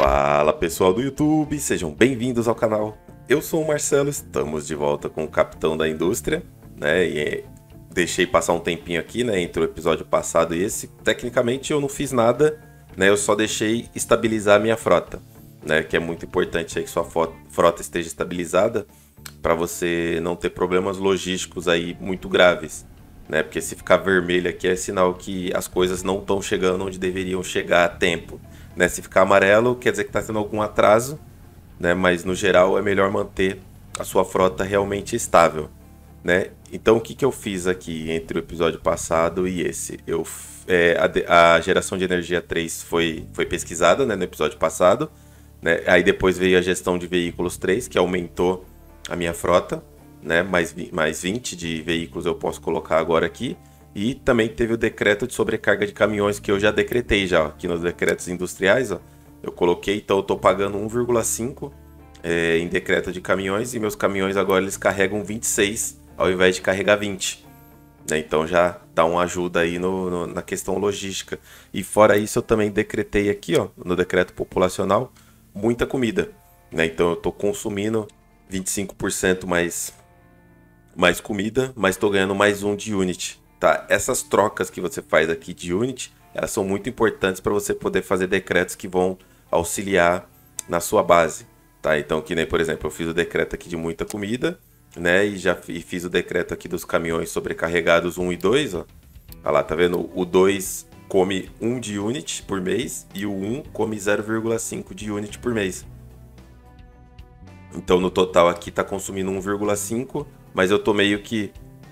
Fala pessoal do YouTube, sejam bem-vindos ao canal. Eu sou o Marcelo, estamos de volta com o Capitão da Indústria, né? Deixei passar um tempinho aqui, né, entre o episódio passado e esse. Tecnicamente eu não fiz nada, né? Eu só deixei estabilizar a minha frota, né? Que é muito importante aí que sua frota esteja estabilizada para você não ter problemas logísticos aí muito graves, né? Porque se ficar vermelho aqui é sinal que as coisas não estão chegando onde deveriam chegar a tempo, né? Se ficar amarelo quer dizer que está tendo algum atraso, né? Mas no geral é melhor manter a sua frota realmente estável, né? Então o que eu fiz aqui entre o episódio passado e esse? A geração de energia 3 foi pesquisada, né, no episódio passado, né? Aí depois veio a gestão de veículos 3, que aumentou a minha frota, né? Mais 20 de veículos eu posso colocar agora aqui. E também teve o decreto de sobrecarga de caminhões que eu já decretei já, aqui nos decretos industriais, ó. Eu coloquei, então eu estou pagando 1,5 em decreto de caminhões, e meus caminhões agora eles carregam 26 ao invés de carregar 20. Né? Então já dá uma ajuda aí na questão logística. E fora isso eu também decretei aqui, ó, no decreto populacional, muita comida. Né? Então eu estou consumindo 25% mais comida, mas estou ganhando mais um de unit. Tá? Essas trocas que você faz aqui de unit, elas são muito importantes para você poder fazer decretos que vão auxiliar na sua base. Tá? Então, que nem, por exemplo, eu fiz o decreto aqui de muita comida, né? E fiz o decreto aqui dos caminhões sobrecarregados 1 e 2. Ó. Olha lá, tá vendo? O 2 come 1 de unit por mês e o 1 come 0,5 de unit por mês. Então, no total aqui está consumindo 1,5, mas eu tô meio que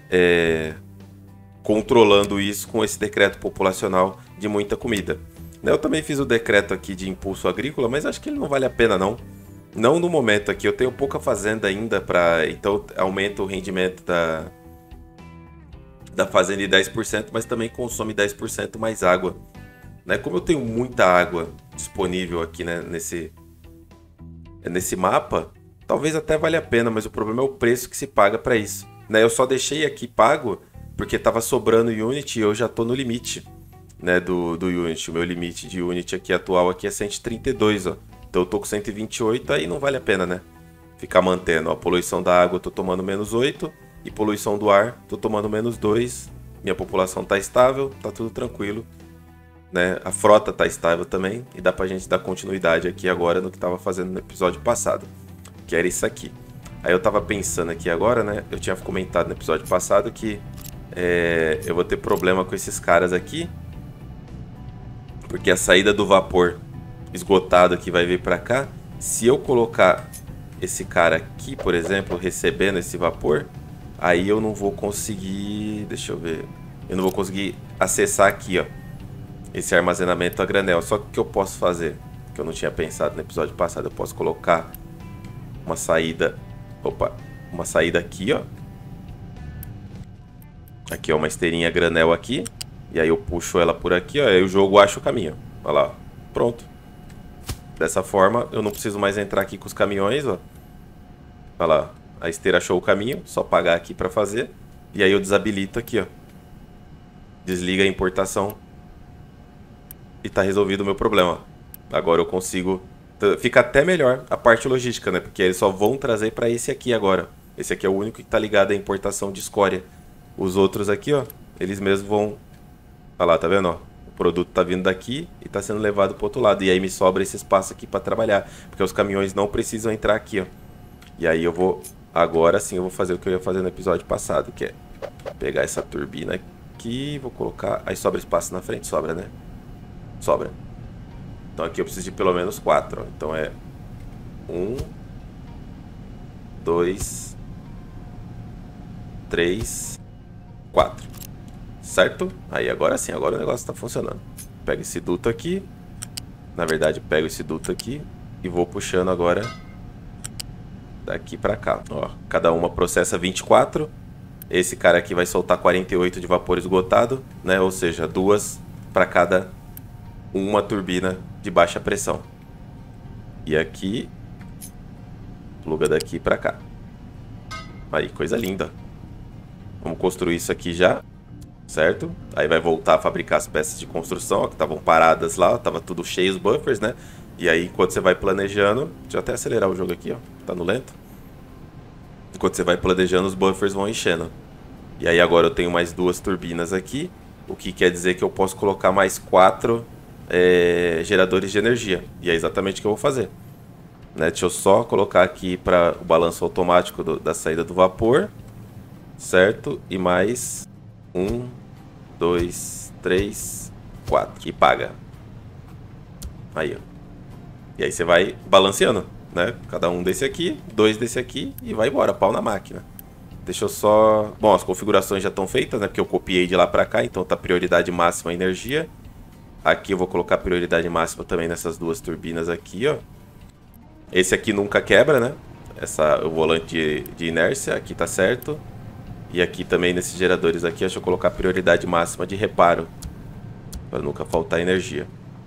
controlando isso com esse decreto populacional de muita comida. Eu também fiz o decreto aqui de impulso agrícola, mas acho que ele não vale a pena não. Não no momento aqui, eu tenho pouca fazenda ainda, então aumenta o rendimento da fazenda em 10%, mas também consome 10% mais água. Né? Como eu tenho muita água disponível aqui, né, nesse mapa, talvez até valha a pena, mas o problema é o preço que se paga para isso. Né? Eu só deixei aqui pago porque estava sobrando unit e eu já estou no limite, né, do unit. O meu limite de unit aqui atual aqui é 132, ó. Então eu tô com 128, aí não vale a pena, né? Ficar mantendo. A poluição da água eu tô tomando -8 e poluição do ar tô tomando -2. Minha população tá estável, tá tudo tranquilo, né? A frota tá estável também e dá pra gente dar continuidade aqui agora no que tava fazendo no episódio passado, que era isso aqui. Aí eu tava pensando aqui agora, né? Eu tinha comentado no episódio passado que eu vou ter problema com esses caras aqui, porque a saída do vapor esgotado aqui vai vir para cá. Se eu colocar esse cara aqui, por exemplo, recebendo esse vapor, aí eu não vou conseguir, deixa eu ver, eu não vou conseguir acessar aqui, ó, esse armazenamento a granel. Só que o que eu posso fazer, que eu não tinha pensado no episódio passado, eu posso colocar uma saída, uma saída aqui, ó. Aqui é uma esteirinha granel aqui, e aí eu puxo ela por aqui, ó, e aí o jogo acha o caminho. Olha lá, pronto. Dessa forma, eu não preciso mais entrar aqui com os caminhões, ó. Olha lá, a esteira achou o caminho, só pagar aqui para fazer. E aí eu desabilito aqui, ó. Desliga a importação. E tá resolvido o meu problema. Agora eu consigo... Fica até melhor a parte logística, né? Porque eles só vão trazer para esse aqui agora. Esse aqui é o único que tá ligado à importação de escória. Os outros aqui, ó, eles mesmos vão... Olha lá, tá vendo, ó? O produto tá vindo daqui e tá sendo levado pro outro lado. E aí me sobra esse espaço aqui para trabalhar, porque os caminhões não precisam entrar aqui, ó. E aí eu vou, agora sim, eu vou fazer o que eu ia fazer no episódio passado, que é pegar essa turbina aqui, vou colocar, aí sobra espaço na frente, sobra, né? Sobra. Então aqui eu preciso de pelo menos 4, ó. Então é 1, 2, 3, 4. Certo? Aí agora sim, agora o negócio está funcionando. Pego esse duto aqui. Na verdade, pego esse duto aqui e vou puxando agora daqui para cá. Ó, cada uma processa 24. Esse cara aqui vai soltar 48 de vapor esgotado, né? Ou seja, 2 para cada uma turbina de baixa pressão. E aqui pluga daqui para cá. Aí, coisa linda. Vamos construir isso aqui já. Certo? Aí vai voltar a fabricar as peças de construção, ó, que estavam paradas lá, tava tudo cheio os buffers, né? E aí, enquanto você vai planejando... Deixa eu até acelerar o jogo aqui, ó. Tá no lento. Enquanto você vai planejando, os buffers vão enchendo. E aí agora eu tenho mais 2 turbinas aqui. O que quer dizer que eu posso colocar mais 4 geradores de energia. E é exatamente o que eu vou fazer. Né? Deixa eu só colocar aqui para o balanço automático da saída do vapor. Certo? E mais 1, 2, 3, 4. E paga. Aí, ó. E aí você vai balanceando, né? Cada um desse aqui, 2 desse aqui e vai embora, pau na máquina. Deixa eu só... Bom, as configurações já estão feitas, né? Porque eu copiei de lá pra cá, então tá prioridade máxima a energia. Aqui eu vou colocar prioridade máxima também nessas 2 turbinas aqui, ó. Esse aqui nunca quebra, né? O volante de inércia, aqui tá certo. E aqui também nesses geradores aqui, deixa eu colocar prioridade máxima de reparo. Pra nunca faltar energia.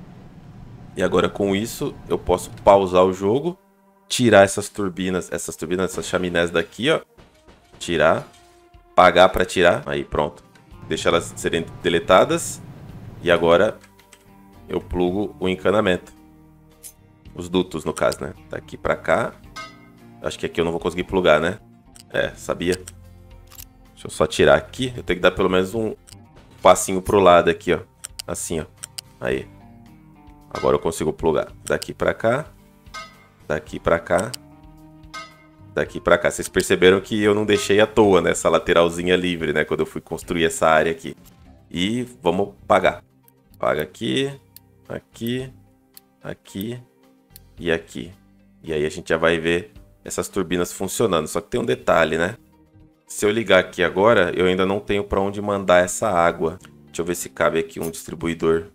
E agora com isso, eu posso pausar o jogo, tirar essas chaminés daqui, ó. Tirar, pagar para tirar, aí pronto. Deixa elas serem deletadas. E agora eu plugo o encanamento. Os dutos, no caso, né? Daqui para cá. Acho que aqui eu não vou conseguir plugar, né? É, sabia. Deixa eu só tirar aqui. Eu tenho que dar pelo menos um passinho pro lado aqui, ó. Assim, ó. Aí. Agora eu consigo plugar daqui pra cá, daqui pra cá, daqui pra cá. Vocês perceberam que eu não deixei à toa nessa lateralzinha livre, né? Quando eu fui construir essa área aqui. E vamos pagar. Paga aqui, aqui, aqui e aqui. E aí a gente já vai ver essas turbinas funcionando. Só que tem um detalhe, né? Se eu ligar aqui agora, eu ainda não tenho pra onde mandar essa água. Deixa eu ver se cabe aqui um distribuidor.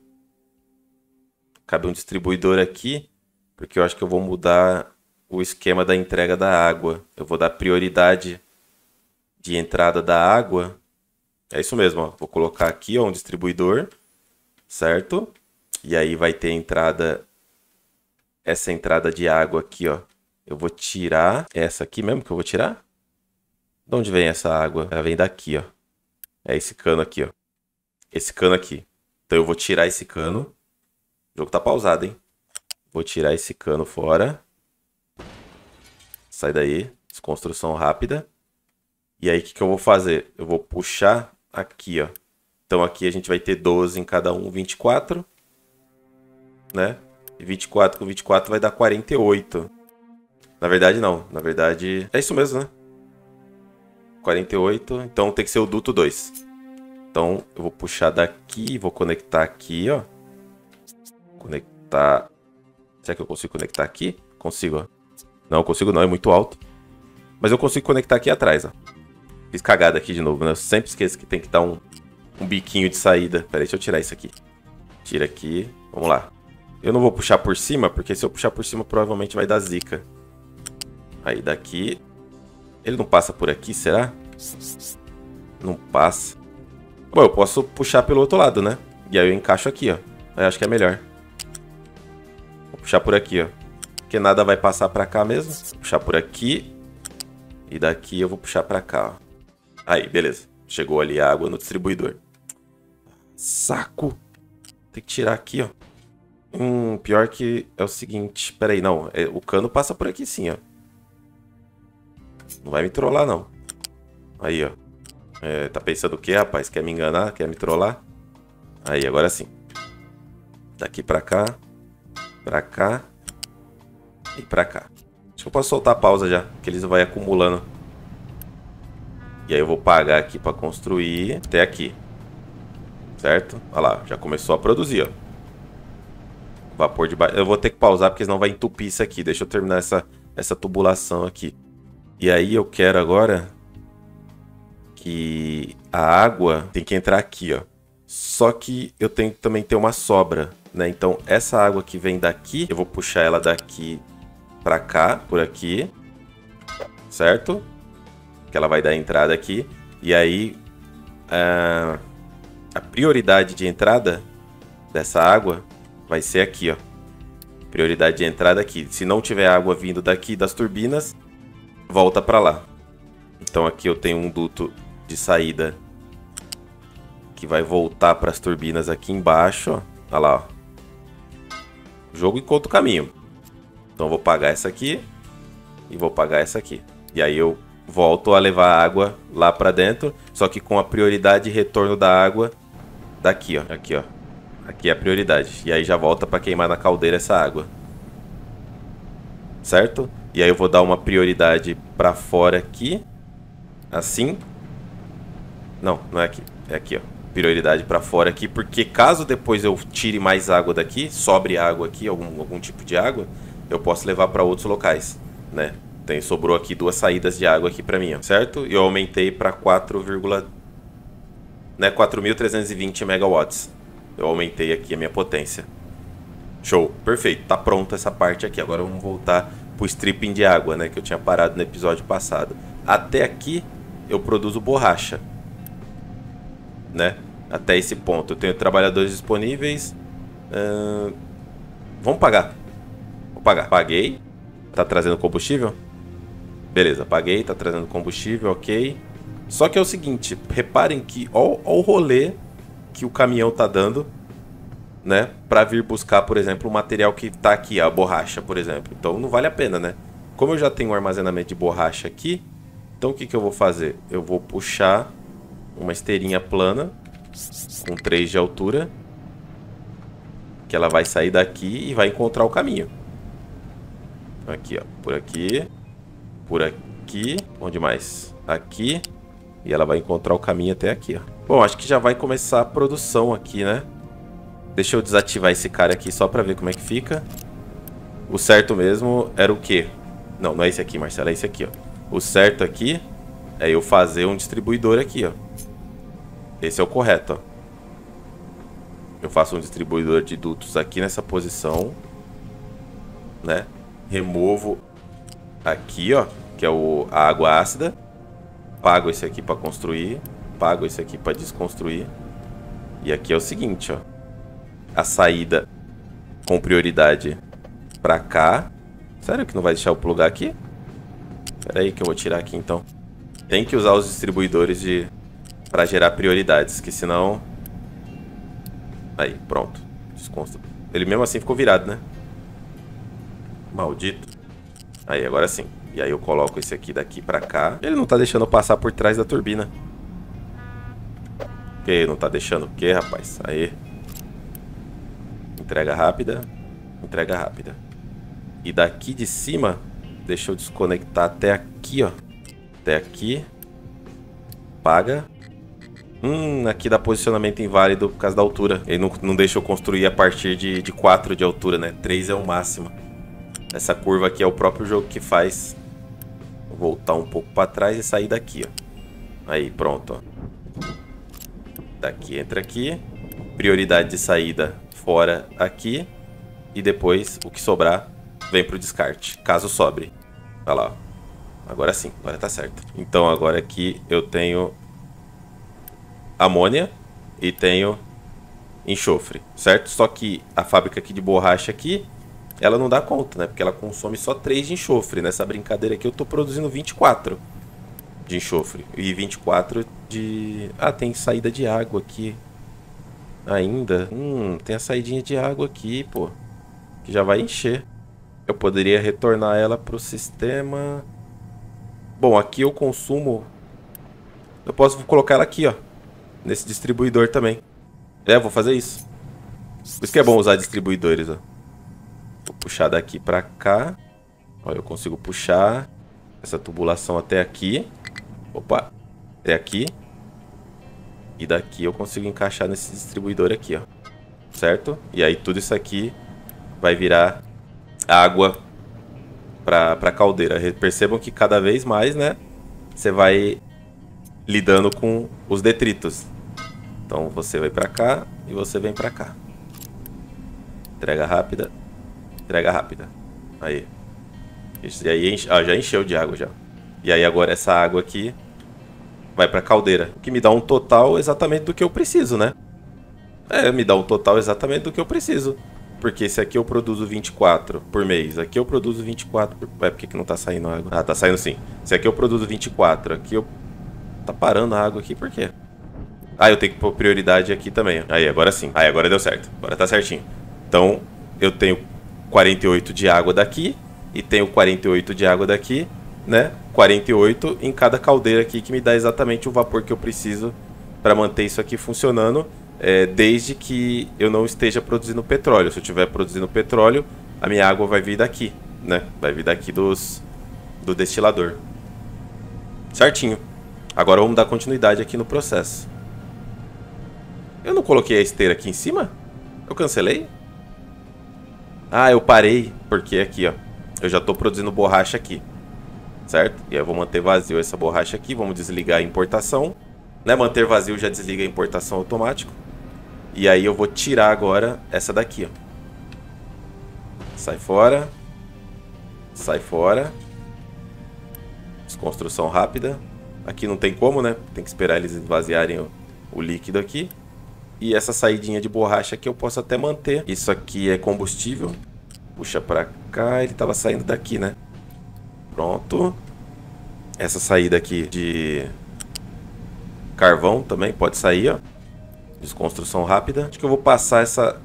Cabe um distribuidor aqui, porque eu acho que eu vou mudar o esquema da entrega da água. Eu vou dar prioridade de entrada da água. É isso mesmo, ó. Vou colocar aqui, ó, um distribuidor, certo? E aí vai ter entrada, essa entrada de água aqui, ó. Eu vou tirar essa aqui mesmo que eu vou tirar. De onde vem essa água? Ela vem daqui, ó. É esse cano aqui, ó. Esse cano aqui. Então eu vou tirar esse cano. O jogo tá pausado, hein? Vou tirar esse cano fora. Sai daí. Desconstrução rápida. E aí, o que eu vou fazer? Eu vou puxar aqui, ó. Então, aqui a gente vai ter 12 em cada um, 24. Né? E 24 com 24 vai dar 48. Na verdade, não. Na verdade, é isso mesmo, né? 48. Então, tem que ser o duto 2. Então, eu vou puxar daqui. Vou conectar aqui, ó. Conectar. Será que eu consigo conectar aqui? Consigo, ó. Não, consigo não, é muito alto. Mas eu consigo conectar aqui atrás, ó. Fiz cagada aqui de novo, né? Eu sempre esqueço que tem que dar um biquinho de saída. Pera aí, deixa eu tirar isso aqui. Tira aqui. Vamos lá. Eu não vou puxar por cima, porque se eu puxar por cima, provavelmente vai dar zica. Aí, daqui. Ele não passa por aqui, será? Não passa. Bom, eu posso puxar pelo outro lado, né? E aí eu encaixo aqui, ó. Eu acho que é melhor. Vou puxar por aqui, ó. Porque nada vai passar pra cá mesmo. Vou puxar por aqui. E daqui eu vou puxar pra cá, ó. Aí, beleza. Chegou ali a água no distribuidor. Saco. Tem que tirar aqui, ó. Pior que é o seguinte. Pera aí, não. O cano passa por aqui sim, ó. Não vai me trollar, não. Aí, ó. Tá pensando o quê, rapaz? Quer me enganar? Quer me trollar? Aí, agora sim. Daqui pra cá. Pra cá. E pra cá. Acho que eu posso soltar a pausa já. Que eles vão acumulando. E aí eu vou pagar aqui pra construir. Até aqui. Certo? Olha lá. Já começou a produzir, ó. Vapor de baixo. Eu vou ter que pausar porque senão vai entupir isso aqui. Deixa eu terminar essa tubulação aqui. E aí eu quero agora que a água tem que entrar aqui, ó. Só que eu tenho que também ter uma sobra, né? Então essa água que vem daqui, eu vou puxar ela daqui pra cá, por aqui. Certo? Que ela vai dar entrada aqui. E aí a prioridade de entrada dessa água vai ser aqui, ó. Prioridade de entrada aqui. Se não tiver água vindo daqui das turbinas, volta pra lá. Então aqui eu tenho um duto de saída que vai voltar para as turbinas aqui embaixo, ó. Olha lá, ó. O jogo encontra o caminho. Então eu vou pagar essa aqui e vou pagar essa aqui. E aí eu volto a levar a água lá pra dentro, só que com a prioridade de retorno da água daqui, ó. Aqui, ó. Aqui é a prioridade. E aí já volta pra queimar na caldeira essa água. Certo? E aí eu vou dar uma prioridade pra fora aqui. Assim. Não, não é aqui. É aqui, ó. Prioridade pra fora aqui, porque caso depois eu tire mais água daqui, sobre água aqui, algum tipo de água, eu posso levar pra outros locais, né? Sobrou aqui 2 saídas de água aqui pra mim, ó, certo? E eu aumentei pra 4.320 megawatts. Eu aumentei aqui a minha potência. Show, perfeito, tá pronto essa parte aqui. Agora vamos voltar pro stripping de água, né? Que eu tinha parado no episódio passado. Até aqui eu produzo borracha, né? Até esse ponto eu tenho trabalhadores disponíveis. Vamos pagar. Vou pagar. Paguei. Tá trazendo combustível? Beleza, paguei, tá trazendo combustível, ok. Só que é o seguinte, reparem que ó o rolê que o caminhão tá dando, né? Pra vir buscar, por exemplo, o material que tá aqui, a borracha, por exemplo. Então não vale a pena, né? Como eu já tenho um armazenamento de borracha aqui, então o que que eu vou fazer? Eu vou puxar uma esteirinha plana com 3 de altura, que ela vai sair daqui e vai encontrar o caminho. Aqui, ó, por aqui, onde mais? Aqui, e ela vai encontrar o caminho até aqui, ó. Bom, acho que já vai começar a produção aqui, né? Deixa eu desativar esse cara aqui só pra ver como é que fica. O certo mesmo era o quê? Não, não é esse aqui, Marcelo, é esse aqui, ó. O certo aqui é eu fazer um distribuidor aqui, ó. Esse é o correto, ó. Eu faço um distribuidor de dutos aqui nessa posição, né? Removo aqui, ó, que é a água ácida. Pago esse aqui para construir, pago esse aqui para desconstruir. E aqui é o seguinte, ó, a saída com prioridade para cá. Sério que não vai deixar eu plugar aqui? Espera aí que eu vou tirar aqui então. Tem que usar os distribuidores para gerar prioridades, que senão... Aí, pronto. Desconstrui. Ele mesmo assim ficou virado, né? Maldito. Aí, agora sim. E aí eu coloco esse aqui daqui pra cá. Ele não tá deixando eu passar por trás da turbina. Por que não tá deixando o quê, rapaz? Aí. Entrega rápida. Entrega rápida. E daqui de cima, deixa eu desconectar até aqui, ó. Até aqui. Paga. Aqui dá posicionamento inválido por causa da altura. Ele não deixa eu construir a partir de 4 de altura, né? 3 é o máximo. Essa curva aqui é o próprio jogo que faz. Vou voltar um pouco para trás e sair daqui, ó. Aí, pronto, ó. Daqui, entra aqui. Prioridade de saída fora aqui. E depois, o que sobrar, vem pro descarte, caso sobre. Olha lá, ó. Agora sim, agora tá certo. Então, agora aqui eu tenho amônia e tenho enxofre, certo? Só que a fábrica aqui de borracha aqui, ela não dá conta, né? Porque ela consome só 3 de enxofre. Nessa brincadeira aqui eu tô produzindo 24 de enxofre. E 24 de... Ah, tem saída de água aqui ainda. Tem a saidinha de água aqui, pô. Que já vai encher. Eu poderia retornar ela pro sistema. Bom, aqui eu consumo... Eu posso colocar ela aqui, ó. Nesse distribuidor também. Vou fazer isso. Por isso que é bom usar distribuidores, ó. Vou puxar daqui pra cá. Ó, eu consigo puxar essa tubulação até aqui. Opa, até aqui. E daqui eu consigo encaixar nesse distribuidor aqui, ó. Certo? E aí tudo isso aqui vai virar água pra caldeira. Percebam que cada vez mais, né, você vai lidando com os detritos. Então você vai pra cá e você vem pra cá. Entrega rápida. Entrega rápida. Aí. E aí já encheu de água já. E aí agora essa água aqui vai pra caldeira. O que me dá um total exatamente do que eu preciso, né? Me dá um total exatamente do que eu preciso. Porque esse aqui eu produzo 24 por mês. Aqui eu produzo 24 por... Por que não tá saindo água? Ah, tá saindo sim. Esse aqui eu produzo 24. Aqui eu... Tá parando a água aqui, por quê? Ah, eu tenho que pôr prioridade aqui também. Aí, agora sim. Aí, agora deu certo. Agora tá certinho. Então, eu tenho 48 de água daqui e tenho 48 de água daqui, né? 48 em cada caldeira aqui, que me dá exatamente o vapor que eu preciso para manter isso aqui funcionando, desde que eu não esteja produzindo petróleo. Se eu estiver produzindo petróleo, a minha água vai vir daqui, né? Vai vir daqui do destilador. Certinho. Agora vamos dar continuidade aqui no processo. Eu não coloquei a esteira aqui em cima? Eu cancelei? Ah, eu parei, porque aqui, ó, eu já estou produzindo borracha aqui, certo? E aí eu vou manter vazio essa borracha aqui, vamos desligar a importação, né? Manter vazio já desliga a importação automático. E aí eu vou tirar agora essa daqui, ó. Sai fora. Sai fora. Desconstrução rápida. Aqui não tem como, né? Tem que esperar eles esvaziarem o líquido aqui. E essa saidinha de borracha aqui eu posso até manter. Isso aqui é combustível. Puxa pra cá. Ele tava saindo daqui, né? Pronto. Essa saída aqui de carvão também pode sair, ó. Desconstrução rápida. Acho que eu vou passar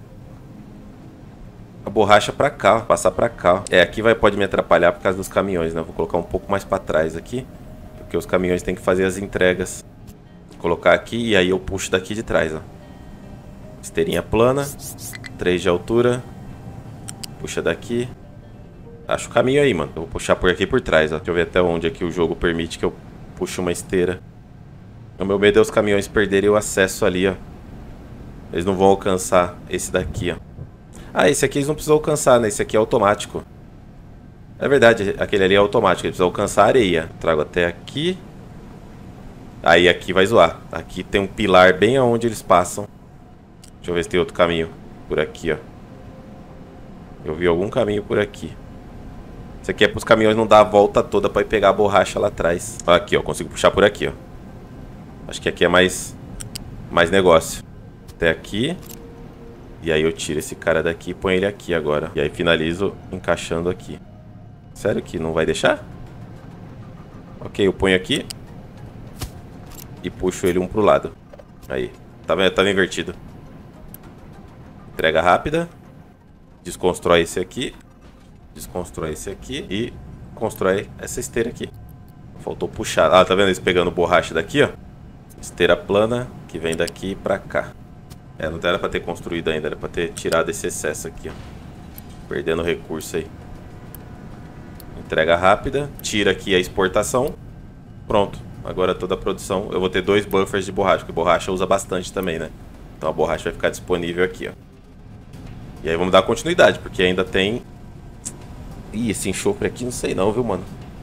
a borracha pra cá, ó. Passar pra cá, ó. Aqui pode me atrapalhar por causa dos caminhões, né? Vou colocar um pouco mais pra trás aqui, porque os caminhões têm que fazer as entregas. Vou colocar aqui e aí eu puxo daqui de trás, ó. Esteirinha plana, 3 de altura. Puxa daqui. Acho o caminho aí, mano. Eu vou puxar por aqui e por trás, ó. Deixa eu ver até onde aqui o jogo permite que eu puxe uma esteira. O meu medo é os caminhões perderem o acesso ali, ó. Eles não vão alcançar esse daqui, ó. Ah, esse aqui eles não precisam alcançar, né? Esse aqui é automático. É verdade, aquele ali é automático. Ele precisa alcançar a areia. Trago até aqui. Aí aqui vai zoar. Aqui tem um pilar bem aonde eles passam. Deixa eu ver se tem outro caminho por aqui, ó. Eu vi algum caminho por aqui. Isso aqui é para os caminhões não dar a volta toda para ir pegar a borracha lá atrás. Aqui, ó. Consigo puxar por aqui, ó. Acho que aqui é mais negócio. Até aqui. E aí eu tiro esse cara daqui e ponho ele aqui agora. E aí finalizo encaixando aqui. Sério que não vai deixar? Ok, eu ponho aqui. E puxo ele um pro lado. Aí. Tá vendo? Tava invertido. Entrega rápida. Desconstrói esse aqui. Desconstrói esse aqui. E constrói essa esteira aqui. Faltou puxar. Ah, tá vendo eles pegando borracha daqui, ó? Esteira plana que vem daqui pra cá. Não era pra ter construído ainda. Era pra ter tirado esse excesso aqui, ó. Perdendo recurso aí. Entrega rápida. Tira aqui a exportação. Pronto. Agora toda a produção. Eu vou ter 2 buffers de borracha. Porque borracha usa bastante também, né? Então a borracha vai ficar disponível aqui, ó. E aí vamos dar continuidade, porque ainda tem... Ih, esse enxofre aqui não sei não, viu, mano?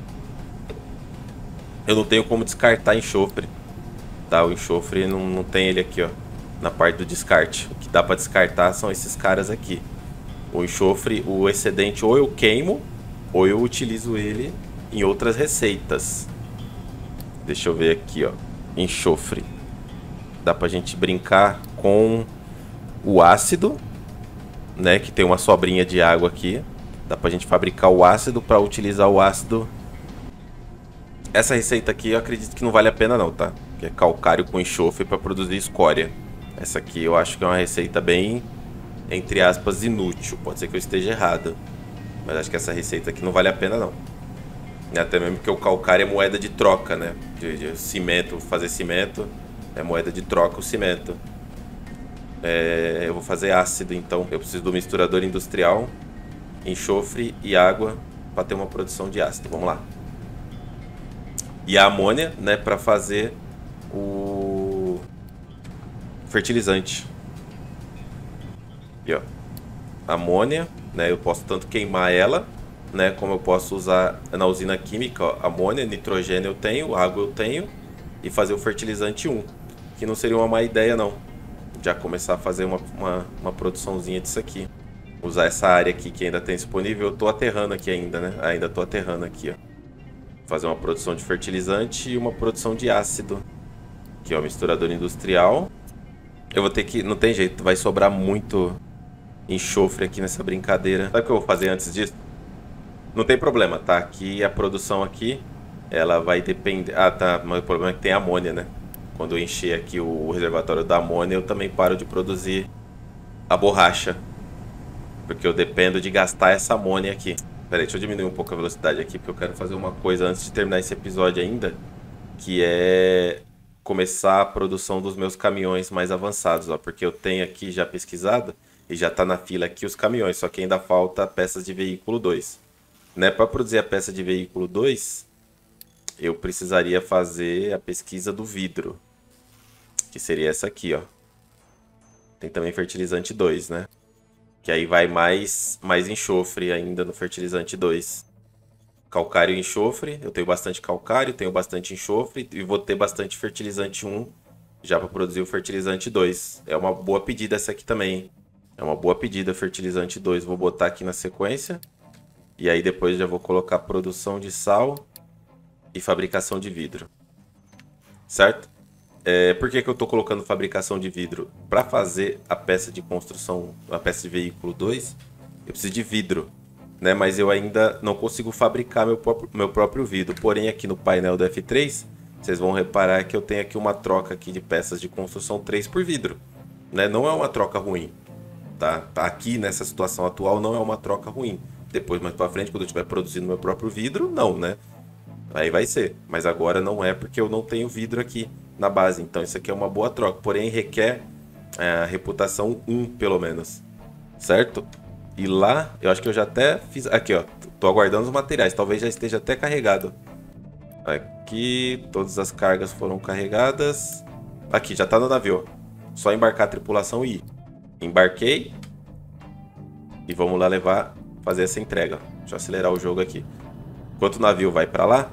Eu não tenho como descartar enxofre. Tá, o enxofre não tem ele aqui, ó. Na parte do descarte. O que dá pra descartar são esses caras aqui. O enxofre, o excedente, ou eu queimo, ou eu utilizo ele em outras receitas. Deixa eu ver aqui, ó. Enxofre. Dá pra gente brincar com o ácido, né, que tem uma sobrinha de água aqui. Dá pra gente fabricar o ácido pra utilizar o ácido. Essa receita aqui eu acredito que não vale a pena não, tá? Que é calcário com enxofre pra produzir escória. Essa aqui eu acho que é uma receita bem, entre aspas, inútil. Pode ser que eu esteja errado, mas acho que essa receita aqui não vale a pena não. Até mesmo porque o calcário é moeda de troca, né? De cimento, fazer cimento é moeda de troca o cimento. Eu vou fazer ácido, então eu preciso do misturador industrial, enxofre e água para ter uma produção de ácido. Vamos lá. E a amônia, né, para fazer o fertilizante. E ó, amônia, né, eu posso tanto queimar ela, né, como eu posso usar na usina química, ó, amônia, nitrogênio eu tenho, água eu tenho, e fazer o fertilizante 1, que não seria uma má ideia não. Já começar a fazer uma produçãozinha disso aqui. Usar essa área aqui que ainda tem disponível. Eu tô aterrando aqui ainda, né? Ainda tô aterrando aqui, ó. Fazer uma produção de fertilizante e uma produção de ácido. Aqui, ó, misturador industrial. Eu vou ter que... Não tem jeito, vai sobrar muito enxofre aqui nessa brincadeira. Sabe o que eu vou fazer antes disso? Não tem problema, tá? Aqui a produção aqui, ela vai depender... Ah, tá. Mas o problema é que tem amônia, né? Quando eu encher aqui o reservatório da amônia, eu também paro de produzir a borracha. Porque eu dependo de gastar essa money aqui. Pera aí, deixa eu diminuir um pouco a velocidade aqui, porque eu quero fazer uma coisa antes de terminar esse episódio ainda, que é começar a produção dos meus caminhões mais avançados, ó, porque eu tenho aqui já pesquisado e já tá na fila aqui os caminhões, só que ainda falta peças de veículo 2. Né, para produzir a peça de veículo 2, eu precisaria fazer a pesquisa do vidro, que seria essa aqui, ó. Tem também fertilizante 2, né? Que aí vai mais enxofre ainda no fertilizante 2. Calcário e enxofre. Eu tenho bastante calcário, tenho bastante enxofre e vou ter bastante fertilizante 1 já para produzir o fertilizante 2. É uma boa pedida essa aqui também. É uma boa pedida fertilizante 2. Vou botar aqui na sequência. E aí depois já vou colocar produção de sal e fabricação de vidro. Certo? Por que eu estou colocando fabricação de vidro? Para fazer a peça de construção, a peça de veículo 2, eu preciso de vidro, né? Mas eu ainda não consigo fabricar meu próprio vidro. Porém, aqui no painel do F3, vocês vão reparar que eu tenho aqui uma troca aqui de peças de construção 3 por vidro, né? Não é uma troca ruim, tá? Aqui nessa situação atual não é uma troca ruim. Depois, mais para frente, quando eu estiver produzindo meu próprio vidro, não, né? Aí vai ser. Mas agora não é porque eu não tenho vidro aqui na base. Então isso aqui é uma boa troca. Porém requer a reputação 1 pelo menos. Certo? E lá, eu acho que eu já até fiz... Aqui, ó. Tô aguardando os materiais. Talvez já esteja até carregado. Aqui, todas as cargas foram carregadas. Aqui, já tá no navio. Só embarcar a tripulação e ir. Embarquei. E vamos lá fazer essa entrega. Deixa eu acelerar o jogo aqui. Enquanto o navio vai pra lá,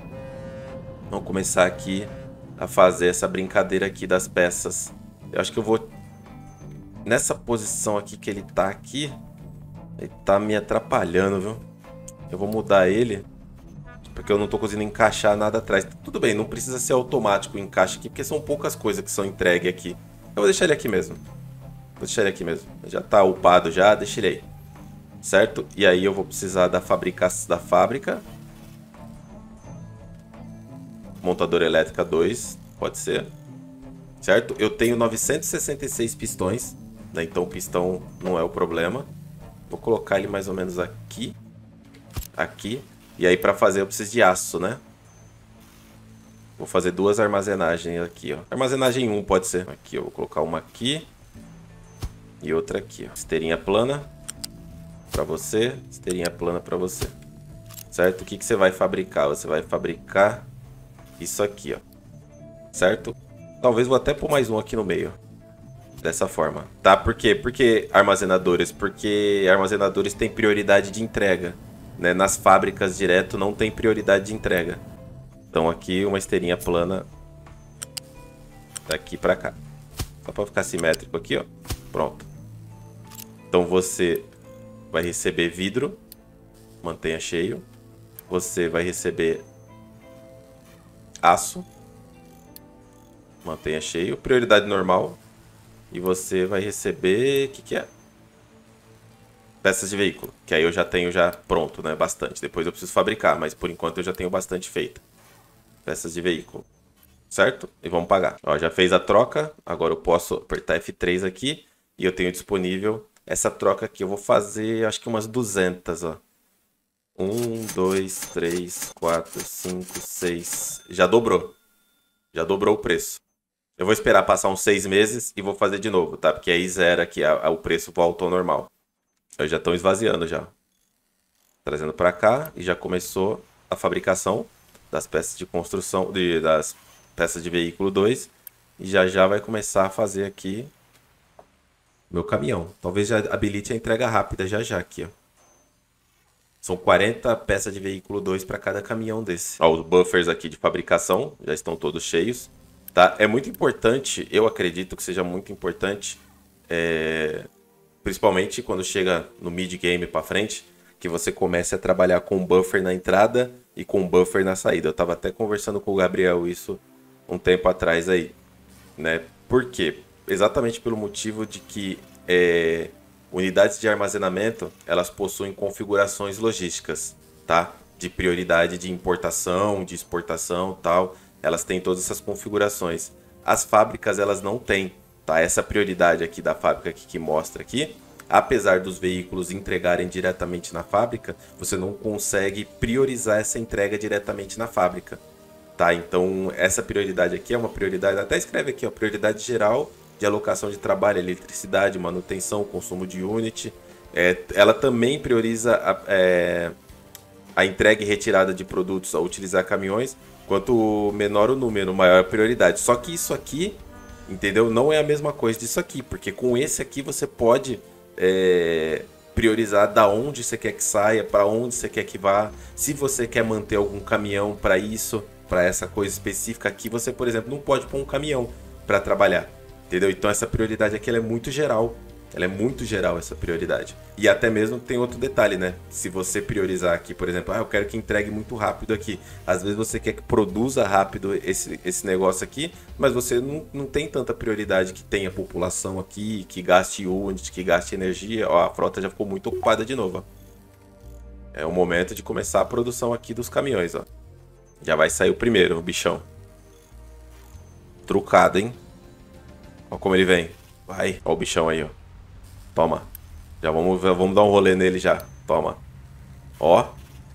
vamos começar aqui a fazer essa brincadeira aqui das peças. Eu acho que eu vou... Nessa posição aqui que ele tá aqui, ele tá me atrapalhando, viu? Eu vou mudar ele, porque eu não tô conseguindo encaixar nada atrás. Tudo bem, não precisa ser automático o encaixe aqui, porque são poucas coisas que são entregues aqui. Eu vou deixar ele aqui mesmo. Vou deixar ele aqui mesmo. Já tá upado já, deixa ele aí. Certo? E aí eu vou precisar da fábrica. Montadora elétrica 2, pode ser. Certo? Eu tenho 966 pistões, né? Então o pistão não é o problema. Vou colocar ele mais ou menos aqui. Aqui. E aí para fazer eu preciso de aço, né? Vou fazer duas armazenagens aqui, ó. Armazenagem 1 pode ser. Aqui, eu vou colocar uma aqui. E outra aqui, ó. Esteirinha plana para você. Esteirinha plana para você. Certo? O que você vai fabricar? Você vai fabricar isso aqui, ó. Certo? Talvez vou até pôr mais um aqui no meio. Dessa forma. Tá? Por quê? Porque armazenadores? Porque armazenadores têm prioridade de entrega, né? Nas fábricas direto não tem prioridade de entrega. Então aqui uma esteirinha plana daqui pra cá. Só pra ficar simétrico aqui, ó. Pronto. Então você vai receber vidro. Mantenha cheio. Você vai receber aço. Mantenha cheio. Prioridade normal. E você vai receber... O que é? Peças de veículo. Que aí eu já tenho já pronto, né? Bastante. Depois eu preciso fabricar. Mas por enquanto eu já tenho bastante feito. Peças de veículo. Certo? E vamos pagar. Ó, já fez a troca. Agora eu posso apertar F3 aqui. E eu tenho disponível essa troca aqui. Eu vou fazer acho que umas 200, ó. 1, 2, 3, 4, 5, 6. Já dobrou. Já dobrou o preço. Eu vou esperar passar uns 6 meses e vou fazer de novo, tá? Porque aí zera aqui, o preço voltou ao normal. Eu já estão esvaziando já. Trazendo para cá e já começou a fabricação das peças de construção, das peças de veículo 2. E já vai começar a fazer aqui meu caminhão. Talvez já habilite a entrega rápida já aqui, ó. São 40 peças de veículo 2 para cada caminhão desse. Ó, os buffers aqui de fabricação já estão todos cheios. Tá? É muito importante, eu acredito que seja muito importante, principalmente quando chega no mid-game para frente, que você comece a trabalhar com buffer na entrada e com buffer na saída. Eu estava até conversando com o Gabriel isso um tempo atrás aí, né? Por quê? Exatamente pelo motivo de que unidades de armazenamento, elas possuem configurações logísticas, tá? De prioridade de importação, de exportação, tal. Elas têm todas essas configurações. As fábricas, elas não têm, tá? Essa prioridade aqui da fábrica aqui que mostra aqui, apesar dos veículos entregarem diretamente na fábrica, você não consegue priorizar essa entrega diretamente na fábrica. Tá? Então, essa prioridade aqui é uma prioridade, até escreve aqui, ó, prioridade geral de alocação de trabalho, eletricidade, manutenção, consumo de unit. Ela também prioriza a entrega e retirada de produtos ao utilizar caminhões. Quanto menor o número, maior a prioridade. Só que isso aqui, entendeu? Não é a mesma coisa disso aqui, porque com esse aqui você pode priorizar da onde você quer que saia, para onde você quer que vá. Se você quer manter algum caminhão para isso, para essa coisa específica aqui, você, por exemplo, não pode pôr um caminhão para trabalhar, entendeu? Então essa prioridade aqui ela é muito geral. Ela é muito geral, essa prioridade. E até mesmo tem outro detalhe, né? Se você priorizar aqui, por exemplo, eu quero que entregue muito rápido aqui. Às vezes você quer que produza rápido esse negócio aqui, mas você não tem tanta prioridade que tenha população aqui, que gaste unit, que gaste energia. Ó, a frota já ficou muito ocupada de novo, ó. É o momento de começar a produção aqui dos caminhões, ó. Já vai sair o primeiro, o bichão. Trucado, hein? Ó como ele vem. Vai. Ó o bichão aí, ó. Toma. Já vamos dar um rolê nele já. Toma. Ó.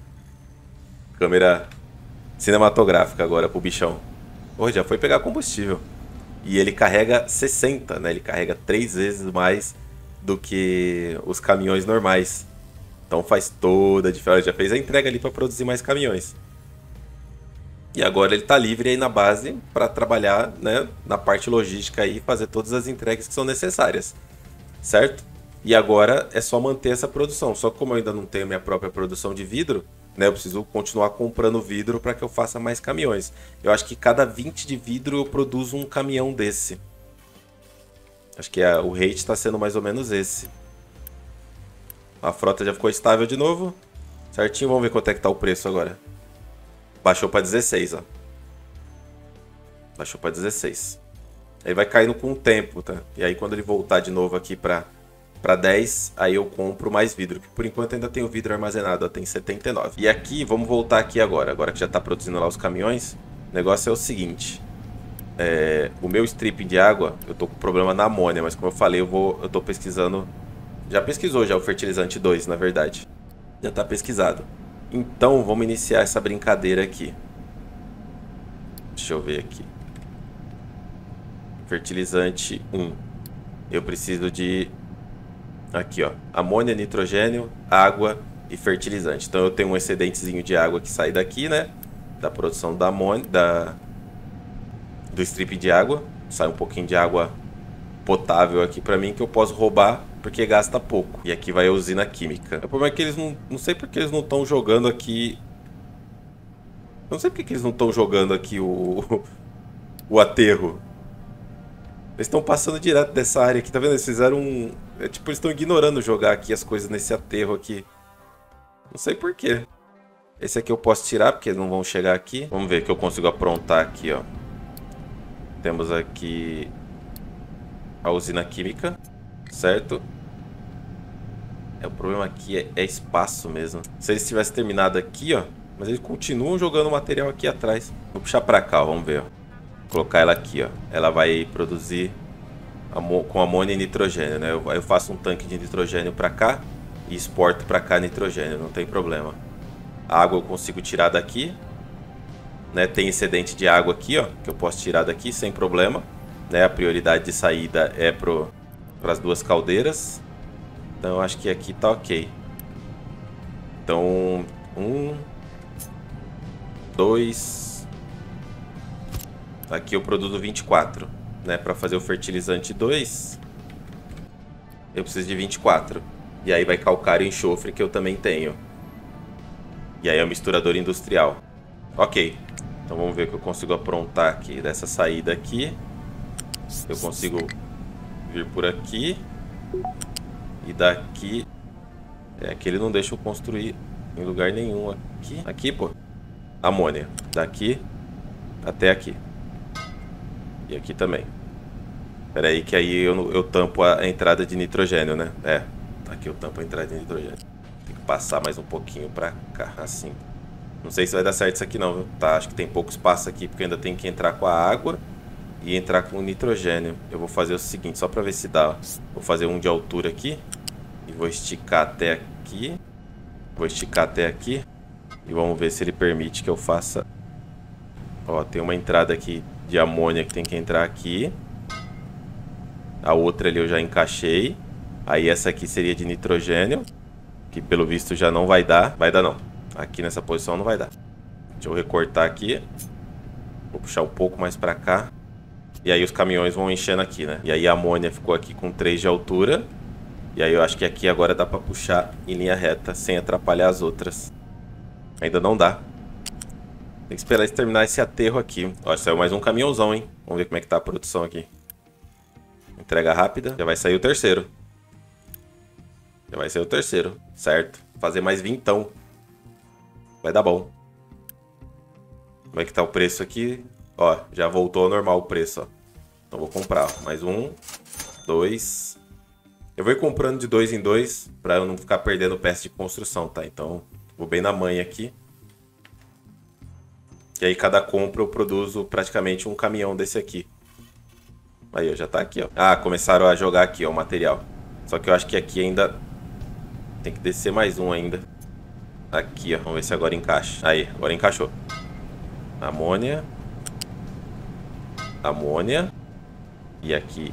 Câmera cinematográfica agora pro bichão. Pô, já foi pegar combustível. E ele carrega 60, né? Ele carrega 3 vezes mais do que os caminhões normais. Então faz toda a diferença. Já fez a entrega ali para produzir mais caminhões. E agora ele tá livre aí na base para trabalhar, né, na parte logística aí e fazer todas as entregas que são necessárias. Certo? E agora é só manter essa produção. Só que como eu ainda não tenho minha própria produção de vidro, né, eu preciso continuar comprando vidro para que eu faça mais caminhões. Eu acho que cada 20 de vidro eu produzo um caminhão desse. Acho que o rate está sendo mais ou menos esse. A frota já ficou estável de novo. Certinho, vamos ver quanto é que tá o preço agora. Baixou para 16, ó. Baixou para 16. Aí vai caindo com o tempo, tá? E aí quando ele voltar de novo aqui para 10, aí eu compro mais vidro. Que por enquanto ainda tenho vidro armazenado, ó, tem 79. E aqui, vamos voltar aqui agora. Agora que já tá produzindo lá os caminhões. O negócio é o seguinte. O meu strip de água, eu tô com problema na amônia. Mas como eu falei, eu tô pesquisando. Já pesquisou já o fertilizante 2, na verdade. Já tá pesquisado. Então, vamos iniciar essa brincadeira aqui. Deixa eu ver aqui. Fertilizante 1. Eu preciso de... Aqui, ó. Amônia, nitrogênio, água e fertilizante. Então, eu tenho um excedentezinho de água que sai daqui, né? Da produção da amônia, do strip de água. Sai um pouquinho de água potável aqui pra mim que eu posso roubar porque gasta pouco. E aqui vai a usina química. O problema é que eles não sei porque eles não estão jogando aqui... Não sei porque eles não estão jogando aqui o aterro. Eles estão passando direto dessa área aqui, tá vendo? Eles fizeram um... tipo, eles estão ignorando jogar aqui as coisas nesse aterro aqui. Não sei por quê. Esse aqui eu posso tirar, porque eles não vão chegar aqui. Vamos ver o que eu consigo aprontar aqui, ó. Temos aqui a usina química, certo? O problema aqui é espaço mesmo. Se eles tivessem terminado aqui, ó. Mas eles continuam jogando material aqui atrás. Vou puxar pra cá, ó, vamos ver, ó. Colocar ela aqui, ó. Ela vai produzir com amônia e nitrogênio, né? Eu faço um tanque de nitrogênio pra cá e exporto pra cá nitrogênio, não tem problema. A água eu consigo tirar daqui, né? Tem excedente de água aqui, ó, que eu posso tirar daqui sem problema, né? A prioridade de saída é para as duas caldeiras. Então eu acho que aqui tá ok. Então, 1, 2... Aqui eu produzo 24, né? Para fazer o fertilizante 2, eu preciso de 24. E aí vai calcário e enxofre que eu também tenho. E aí é o misturador industrial. Ok. Então vamos ver o que eu consigo aprontar aqui. Dessa saída aqui, eu consigo vir por aqui. E daqui... aqui ele não deixa eu construir em lugar nenhum. Aqui, pô. Amônia. Daqui até aqui. E aqui também. Espera aí que aí eu tampo a entrada de nitrogênio, né? Aqui eu tampo a entrada de nitrogênio. Tem que passar mais um pouquinho pra cá, assim. Não sei se vai dar certo isso aqui não, viu? Tá, acho que tem pouco espaço aqui, porque eu ainda tenho que entrar com a água e entrar com o nitrogênio. Eu vou fazer o seguinte, só pra ver se dá, ó. Vou fazer um de altura aqui. E vou esticar até aqui. Vou esticar até aqui. E vamos ver se ele permite que eu faça... Ó, tem uma entrada aqui de amônia que tem que entrar aqui. A outra ali eu já encaixei. Aí essa aqui seria de nitrogênio, que pelo visto já não vai dar. Vai dar não. Aqui nessa posição não vai dar. Deixa eu recortar aqui. Vou puxar um pouco mais pra cá. E aí os caminhões vão enchendo aqui, né? E aí a amônia ficou aqui com 3 de altura. E aí eu acho que aqui agora dá pra puxar em linha reta, sem atrapalhar as outras. Ainda não dá. Tem que esperar terminar esse aterro aqui. Ó, saiu mais um caminhãozão, hein? Vamos ver como é que tá a produção aqui. Entrega rápida. Já vai sair o terceiro. Já vai ser o terceiro, certo? Fazer mais vintão. Vai dar bom. Como é que tá o preço aqui? Ó, já voltou ao normal o preço, ó. Então vou comprar, ó. Mais um, 2. Eu vou ir comprando de 2 em 2 pra eu não ficar perdendo peça de construção, tá? Então vou bem na manha aqui. E aí cada compra eu produzo praticamente um caminhão desse aqui. Aí, ó, já tá aqui, ó. Ah, começaram a jogar aqui, ó, o material. Só que eu acho que aqui ainda... Tem que descer mais um ainda. Aqui, ó. Vamos ver se agora encaixa. Aí, agora encaixou. Amônia. Amônia. E aqui...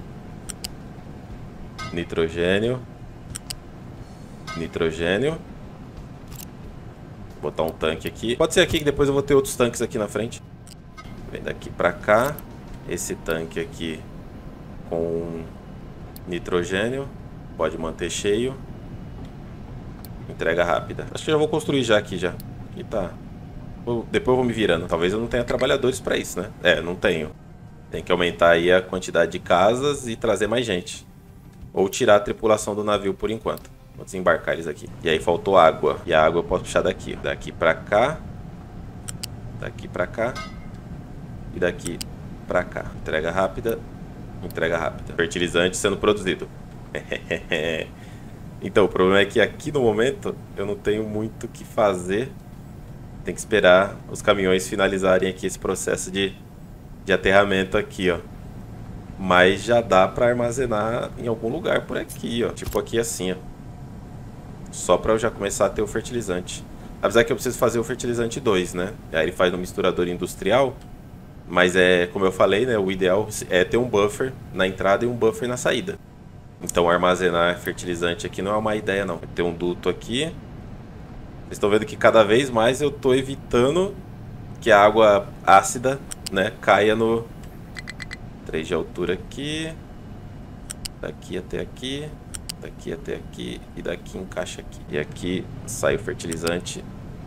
Nitrogênio. Nitrogênio. Vou botar um tanque aqui. Pode ser aqui que depois eu vou ter outros tanques aqui na frente. Vem daqui pra cá. Esse tanque aqui com nitrogênio. Pode manter cheio. Entrega rápida. Acho que já vou construir já aqui já. Aqui tá. Depois eu vou me virando. Talvez eu não tenha trabalhadores pra isso, né? É, não tenho. Tem que aumentar aí a quantidade de casas e trazer mais gente. Ou tirar a tripulação do navio por enquanto. Vou desembarcar eles aqui. E aí faltou água. E a água eu posso puxar daqui. Daqui pra cá. Daqui pra cá. E daqui pra cá. Entrega rápida. Entrega rápida. Fertilizante sendo produzido. Então, o problema é que aqui no momento eu não tenho muito o que fazer. Tem que esperar os caminhões finalizarem aqui esse processo de aterramento aqui, ó. Mas já dá pra armazenar em algum lugar por aqui, ó. Tipo aqui assim, ó. Só pra eu já começar a ter o fertilizante. Apesar que eu preciso fazer o fertilizante 2, né? Aí ele faz no misturador industrial. Mas é, como eu falei, né? O ideal é ter um buffer na entrada e um buffer na saída. Então armazenar fertilizante aqui não é uma ideia, não. Tem um duto aqui. Vocês estão vendo que cada vez mais eu tô evitando que a água ácida, né, caia no... 3 de altura aqui. Daqui até aqui. Daqui até aqui. E daqui encaixa aqui. E aqui sai o fertilizante.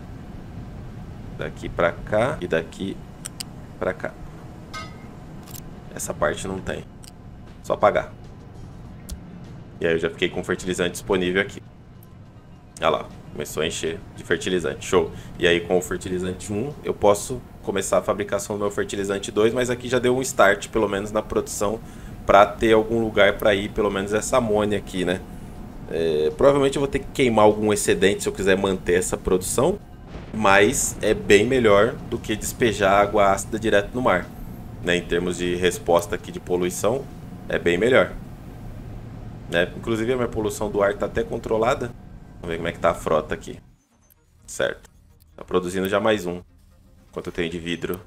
Daqui pra cá. E daqui pra cá. Essa parte não tem. Só apagar. E aí eu já fiquei com o fertilizante disponível aqui. Olha lá. Começou a encher de fertilizante. Show. E aí com o fertilizante 1 eu posso começar a fabricação do meu fertilizante 2. Mas aqui já deu um start, pelo menos na produção, para ter algum lugar para ir, pelo menos essa amônia aqui, né? Provavelmente eu vou ter que queimar algum excedente se eu quiser manter essa produção. Mas é bem melhor do que despejar água ácida direto no mar, né? Em termos de resposta aqui de poluição, é bem melhor, né? Inclusive a minha poluição do ar está até controlada. Vamos ver como é que tá a frota aqui. Certo. Tá produzindo já mais um. Quanto eu tenho de vidro?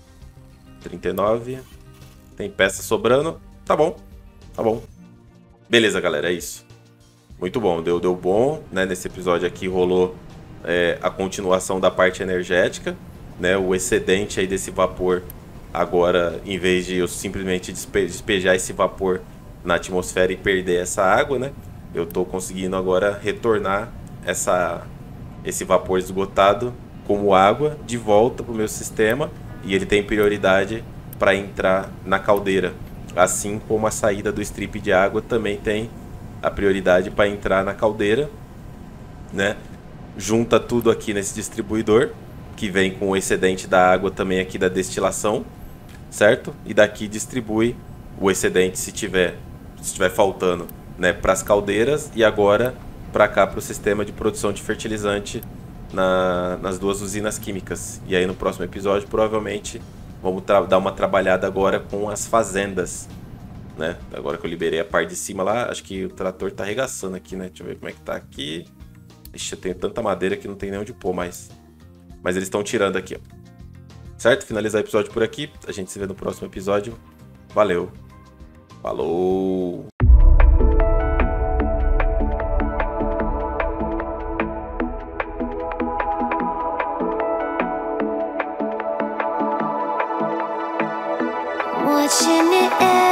39. Tem peça sobrando. Tá bom. Tá bom. Beleza, galera. É isso. Muito bom. Deu bom, né? Nesse episódio aqui rolou a continuação da parte energética, né? O excedente aí desse vapor. Agora, em vez de eu simplesmente despejar esse vapor na atmosfera e perder essa água, né? Eu estou conseguindo agora retornar esse vapor esgotado como água de volta para o meu sistema, e ele tem prioridade para entrar na caldeira, assim como a saída do strip de água também tem a prioridade para entrar na caldeira, né? Junta tudo aqui nesse distribuidor que vem com o excedente da água também aqui da destilação, certo? E daqui distribui o excedente se tiver faltando, né, para as caldeiras, e agora para cá para o sistema de produção de fertilizante nas duas usinas químicas. E aí no próximo episódio provavelmente vamos dar uma trabalhada agora com as fazendas, né? Agora que eu liberei a parte de cima lá, acho que o trator tá arregaçando aqui, né? Deixa eu ver como é que tá aqui. Ixi, eu tenho tanta madeira que não tem nem onde pôr mais. Mas eles estão tirando aqui, ó. Certo? Finalizar o episódio por aqui. A gente se vê no próximo episódio. Valeu. Falou! Watching it